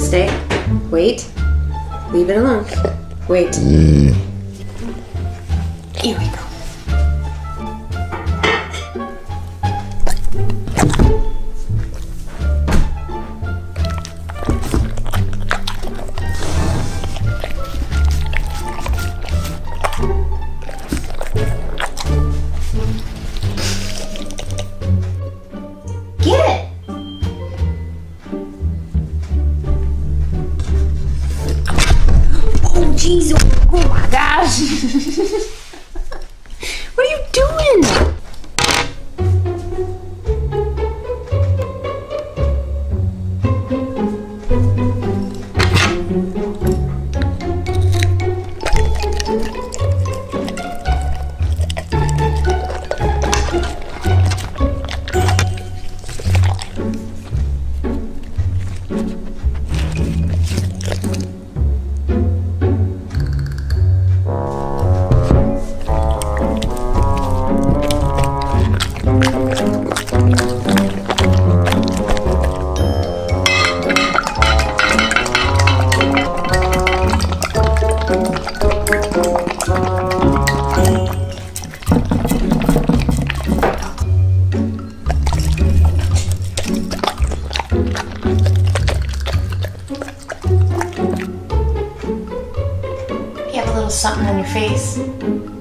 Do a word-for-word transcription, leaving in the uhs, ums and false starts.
stay. Wait. Leave it alone. Wait. Mm. Here we go. Get it! Oh, jeez. Oh, my gosh. What are you doing? You have a little something on your face.